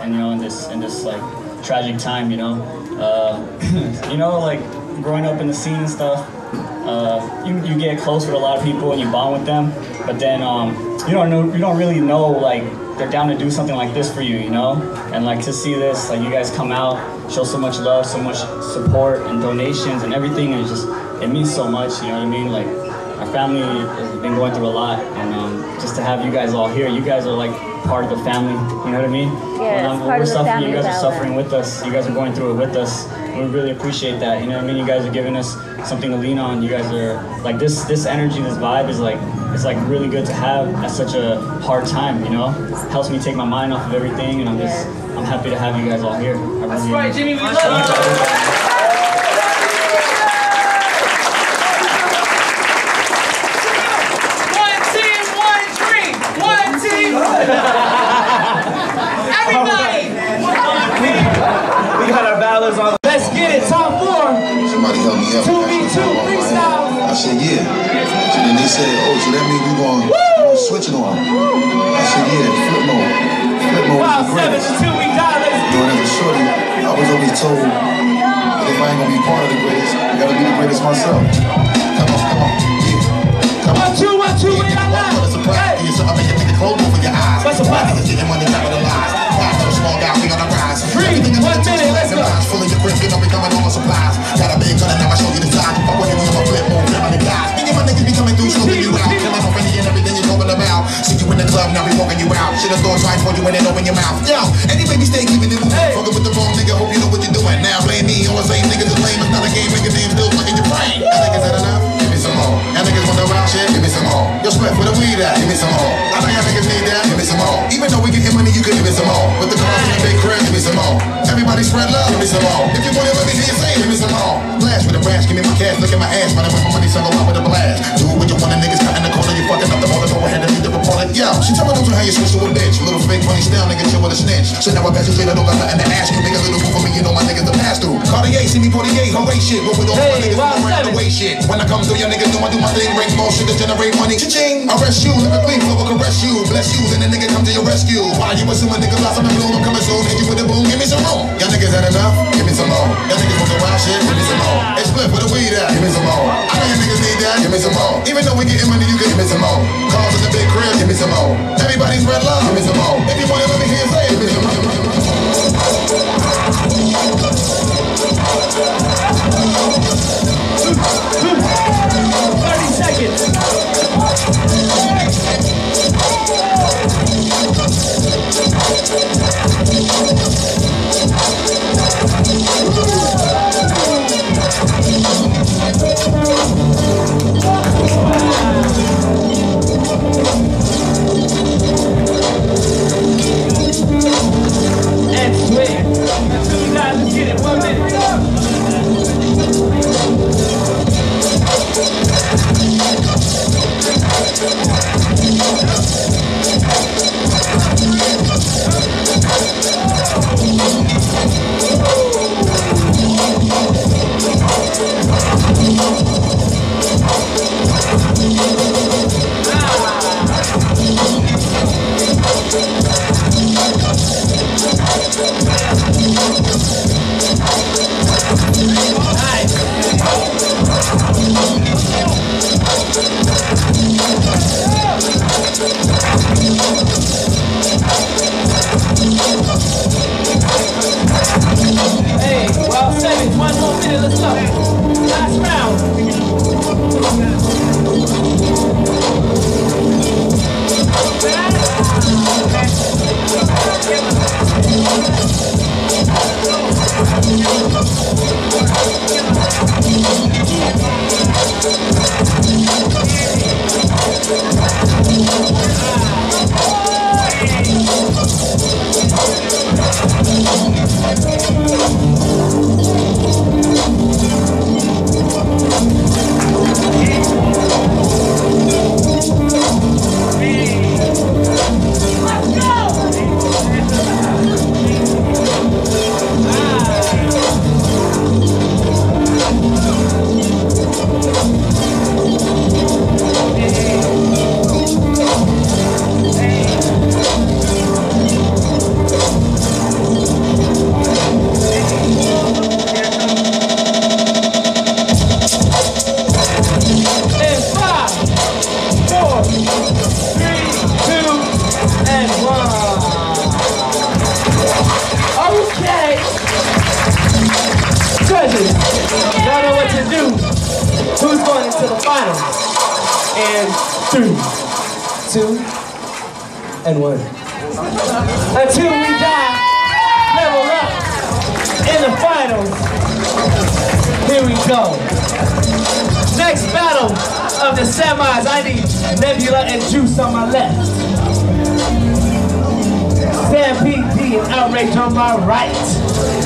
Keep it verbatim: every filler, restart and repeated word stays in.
and you know, in this in this like tragic time, you know, uh, you know, like growing up in the scene and stuff, uh, you you get close with a lot of people and you bond with them, but then um, you don't know, you don't really know like they're down to do something like this for you, you know, and like to see this, like you guys come out, show so much love, so much support and donations and everything, and it just it means so much, you know what I mean, like. Our family has been going through a lot, and um, just to have you guys all here, you guys are like part of the family, you know what I mean? Yeah, um, it's part we're of the suffering, family you guys valor. are suffering with us, you guys are going through it with us, and we really appreciate that, you know what I mean? You guys are giving us something to lean on, you guys are, like this this energy, this vibe is like, it's like really good to have at such a hard time, you know? It helps me take my mind off of everything, and I'm just, I'm happy to have you guys all here. I really That's right, Jimmy, we love you! Everybody! We got our battlers on. Let's get it, top four. Somebody help me out. two v two, freestyle. I said, yeah. So then they said, oh, so that means we going to switch it on. I said, yeah, flip mode. Flip mode Wow, is the seven greatest. to two, we die. Let's You know, as a shorty, I was always told that if I ain't going to be part of the greatest, I got to be the greatest myself. Come on, come on, yeah. Come on. one, two, one, two, we got that. What a surprise. Yeah, so I make a nigga close over your eyes. What's the Why price? niggas getting money capitalized? Why so small guy, we on the rise? Three, Everything in one the minute, let's go. full of your grip, you know we coming on my supplies. Got a big gun and now I show you the size. If I wasn't on my flip mode, flip on the guys. Me and my niggas be coming through, smoking you out. Killing my friendly and everything you're talking about. See you in the club, now we walking you out. Should've thought twice before you went and open your mouth. Yo, anyway, we stay keeping it moving. Fucking with the wrong nigga, hope you know what you're doing. Now blame me, all the same niggas is lame. It's not a game, make your name still stuck in your brain. Y'all niggas had enough? Give me some more. Y'all niggas want the wild shit? Give me some more. Yo, Swift, where the weed at? Give me some more. I know y'all niggas need that. Give me some more. Even though we getting money, you could give me some more. With the cars in the big crib, give me some more. Everybody spread love, give me some more. If you want it, let me hear you say, give me some more. Blast with a rash, give me my cash, look at my ass. Running with my money, so go out with a blast. Do what you want, the niggas cut in the corner, you fucking up the motor, go ahead and beat the report. Yo, she tell me don't you how you switch to a bitch. Little fake funny style, nigga, chill with a snitch. So now I bet you say I don't got nothing to ask you. Make a little move for me, you know my niggas the pass through. Cartier, see me forty-eight, hooray shit. But with all my niggas, I'm around the way shit. When I come through, your niggas know I do my thing. Break more shit to generate money. Cha-ching, arrest you, live a clean flow, will caress you. Bless you, then the nigga come to your rescue. Why you assuming niggas lost on the bloom? I'm coming soon, hit you with a boom, give me some room. Y'all niggas had enough? Give me some more. Y'all niggas want the wild shit? Give me some more. Hey, Split, where the weed at? Give me some more. I know you niggas need that. Give me some more. Even though we getting money, you can give me some more. Cars in the big crib, give me some more. Everybody's red love, give me some more. If you want it, let me hear you say it. Give me some more. thirty seconds. to do who's going into the finals. And three, two, and one. Until we die, level up in the finals. Here we go. Next battle of the semis. I need Nebula and Juice on my left. Stampede D and Outrage on my right.